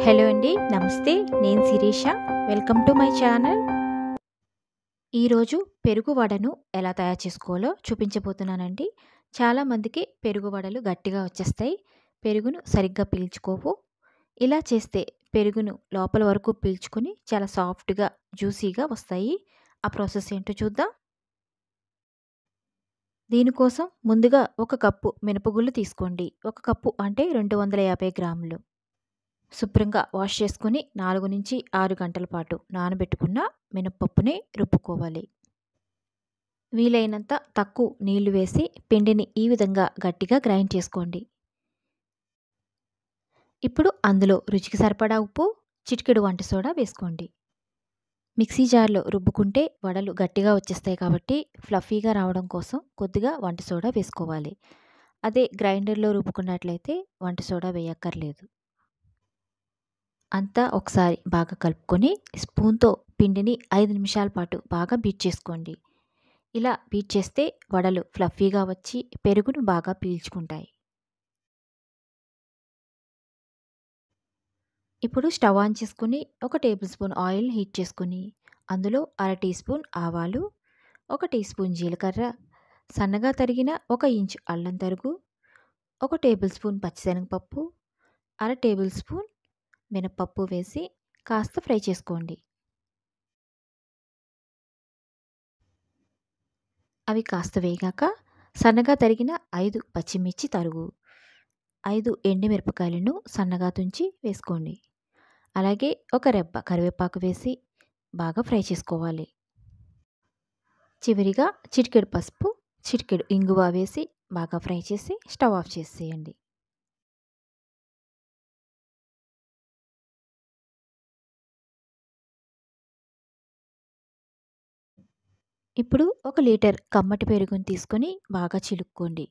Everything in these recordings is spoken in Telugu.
హలో అండి, నమస్తే. నేను Sirisha. Welcome to my channel. ఈరోజు పెరుగు వడను ఎలా తయారు చేసుకోవాలో చూపించబోతున్నానండి. చాలామందికి పెరుగు వడలు గట్టిగా వచ్చేస్తాయి, పెరుగును సరిగ్గా పీల్చుకోవు. ఇలా చేస్తే పెరుగును లోపల వరకు పీల్చుకొని చాలా సాఫ్ట్గా జ్యూసీగా వస్తాయి. ఆ ప్రాసెస్ ఏంటో చూద్దాం. దీనికోసం ముందుగా ఒక కప్పు మినపగుళ్ళు తీసుకోండి. ఒక కప్పు అంటే 250 గ్రాములు. శుభ్రంగా వాష్ చేసుకొని 4 నుంచి 6 గంటల పాటు నానబెట్టుకున్న మినపప్పుని రుబ్బుకోవాలి. వీలైనంత తక్కువ నీళ్లు వేసి పిండిని ఈ విధంగా గట్టిగా గ్రైండ్ చేసుకోండి. ఇప్పుడు అందులో రుచికి సరిపడా ఉప్పు, చిటికెడు వంట సోడా వేసుకోండి. మిక్సీ జార్లో రుబ్బుకుంటే వడలు గట్టిగా వచ్చేస్తాయి కాబట్టి ఫ్లఫీగా రావడం కోసం కొద్దిగా వంట సోడా వేసుకోవాలి. అదే గ్రైండర్లో రుబ్బుకున్నట్లయితే వంట సోడా వేయక్కర్లేదు. అంతా ఒకసారి బాగా కలుపుకొని స్పూన్తో పిండిని 5 నిమిషాల పాటు బాగా బీట్ చేసుకోండి. ఇలా బీట్ చేస్తే వడలు ఫ్లఫీగా వచ్చి పెరుగును బాగా పీల్చుకుంటాయి. ఇప్పుడు స్టవ్ ఆన్ చేసుకుని 1 టేబుల్ స్పూన్ ఆయిల్ హీట్ చేసుకుని అందులో 1/2 టీ స్పూన్ ఆవాలు, 1 టీ స్పూన్ జీలకర్ర, సన్నగా తరిగిన 1 ఇంచు అల్లం తరుగు, 1 టేబుల్ స్పూన్ పచ్చిశనగపప్పు, 1/2 టేబుల్ స్పూన్ మినపప్పు వేసి కాస్త ఫ్రై చేసుకోండి. అవి కాస్త వేగాక సన్నగా తరిగిన 5 పచ్చిమిర్చి తరుగు, 5 ఎండుమిరపకాయలను సన్నగా తుంచి వేసుకోండి. అలాగే ఒక రెబ్బ కరివేపాకు వేసి బాగా ఫ్రై చేసుకోవాలి. చివరిగా చిటికెడు పసుపు, చిటికెడు ఇంగువ వేసి బాగా ఫ్రై చేసి స్టవ్ ఆఫ్ చేసేయండి. ఇప్పుడు 1 లీటర్ కమ్మటి పెరుగుని తీసుకొని బాగా చిలుక్కోండి.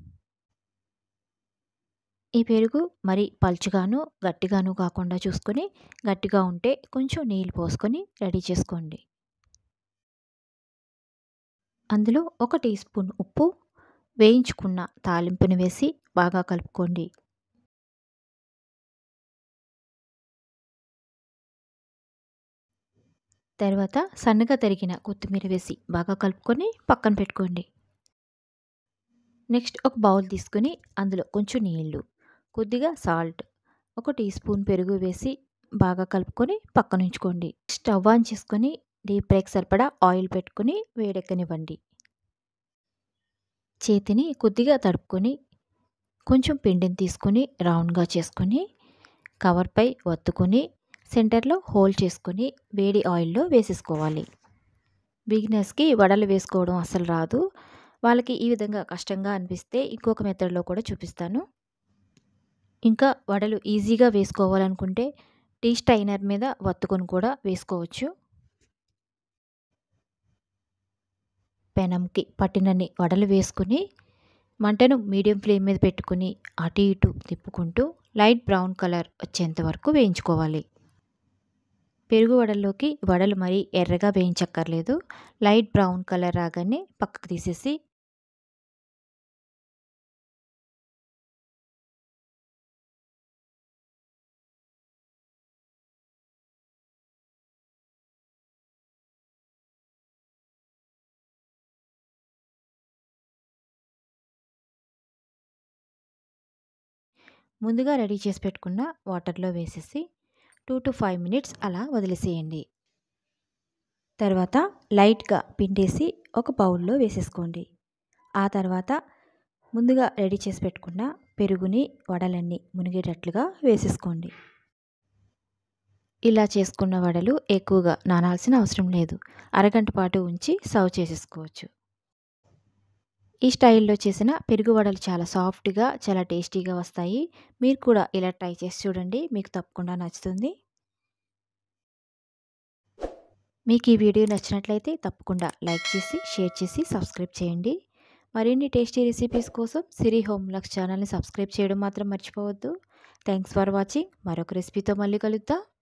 ఈ పెరుగు మరి పల్చగాను గట్టిగాను కాకుండా చూసుకొని, గట్టిగా ఉంటే కొంచెం నీళ్ళు పోసుకొని రెడీ చేసుకోండి. అందులో 1 టీ స్పూన్ ఉప్పు, వేయించుకున్న తాలింపుని వేసి బాగా కలుపుకోండి. తర్వాత సన్నగా తరిగిన కొత్తిమీర వేసి బాగా కలుపుకొని పక్కన పెట్టుకోండి. నెక్స్ట్ ఒక బౌల్ తీసుకుని అందులో కొంచెం నీళ్ళు, కొద్దిగా సాల్ట్, 1 టీ స్పూన్ పెరుగు వేసి బాగా కలుపుకొని పక్కన ఉంచుకోండి. స్టవ్ ఆన్ చేసుకొని డీప్ ఫ్రైకి సరిపడా ఆయిల్ పెట్టుకొని వేడెక్కనివ్వండి. చేతిని కొద్దిగా తడుపుకొని కొంచెం పిండిని తీసుకొని రౌండ్గా చేసుకొని కవర్పై వత్తుకొని సెంటర్లో హోల్ చేసుకొని వేడి ఆయిల్లో వేసేసుకోవాలి. బిగినర్స్కి వడలు వేసుకోవడం అసలు రాదు. వాళ్ళకి ఈ విధంగా కష్టంగా అనిపిస్తే ఇంకొక మెథడ్లో కూడా చూపిస్తాను. ఇంకా వడలు ఈజీగా వేసుకోవాలనుకుంటే టీ స్టైనర్ మీద వత్తుకొని కూడా వేసుకోవచ్చు. పెనంకి పట్టినన్ని వడలు వేసుకుని మంటను మీడియం ఫ్లేమ్ మీద పెట్టుకుని అటు ఇటు తిప్పుకుంటూ లైట్ బ్రౌన్ కలర్ వచ్చేంత వరకు వేయించుకోవాలి. పెరుగు వడల్లోకి వడలు మరీ ఎర్రగా వేయించక్కర్లేదు. లైట్ బ్రౌన్ కలర్ రాగానే పక్కకు తీసేసి ముందుగా రెడీ చేసి పెట్టుకున్న వాటర్లో వేసేసి 2 to 5 మినిట్స్ అలా వదిలేసేయండి. తర్వాత లైట్గా పిండేసి ఒక బౌల్లో వేసేసుకోండి. ఆ తర్వాత ముందుగా రెడీ చేసి పెట్టుకున్న పెరుగుని వడలన్నీ మునిగేటట్లుగా వేసేసుకోండి. ఇలా చేసుకున్న వడలు ఎక్కువగా నానాల్సిన అవసరం లేదు. అరగంట పాటు ఉంచి సర్వ్ చేసేసుకోవచ్చు. ఈ స్టైల్లో చేసిన పెరుగు వడలు చాలా సాఫ్ట్గా, చాలా టేస్టీగా వస్తాయి. మీరు కూడా ఇలా ట్రై చేసి చూడండి, మీకు తప్పకుండా నచ్చుతుంది. మీకు ఈ వీడియో నచ్చినట్లయితే తప్పకుండా లైక్ చేసి, షేర్ చేసి, సబ్స్క్రైబ్ చేయండి. మరిన్ని టేస్టీ రెసిపీస్ కోసం సిరి హోమ్ లక్స్ ఛానల్ని సబ్స్క్రైబ్ చేయడం మాత్రం మర్చిపోవద్దు. Thanks for watching. మరొక రెసిపీతో మళ్ళీ కలుద్దాం.